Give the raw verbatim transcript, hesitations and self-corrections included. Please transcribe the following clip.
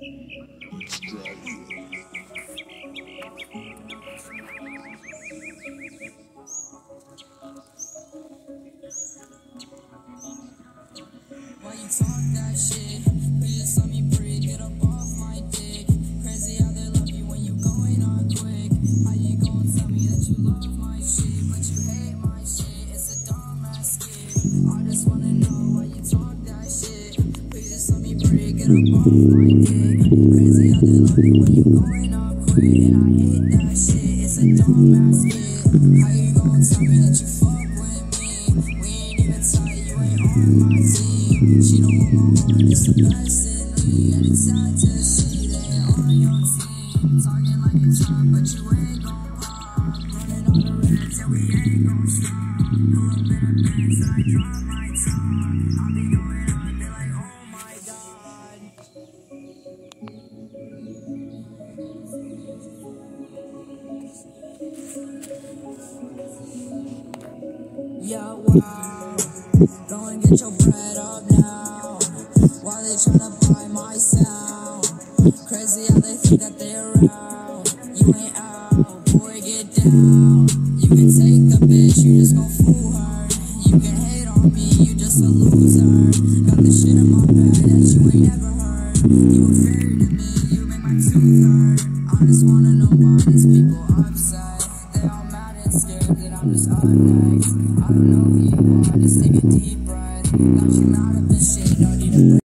Why you talk that shit? Please let me breathe, get up off my dick. Crazy how they love you when you going on quick. How you gon' tell me that you love my shit, but you hate my shit? It's a dumbass skit. I just wanna know why you talk that shit. Please just let me breathe, get up off my dick. Crazy how they love you when you going on quick. And I hate that shit, it's a dumbass skit. How you gon' tell me that you fuck with me? We ain't even tight, you ain't on my team. She don't want my heart, it's the best in me. And it's sad to see that you're on your team. Talking like you top, but you ain't gon' pop. Running on the reds, and we ain't gon' stop. Pull up in a Benz, and I drop my top. I'll be going on, they're like, oh my god. Yeah, wow. Go and get your bread up now. While they tryna buy my sound. Crazy how they think that they're out. You ain't out, boy, get down. You can take the bitch, you just gon' fool her. You can hate on me, you just a loser. Got the shit in my bag that you ain't never heard. You a fairy to me, you make my tooth hurt. I just wanna know why these people are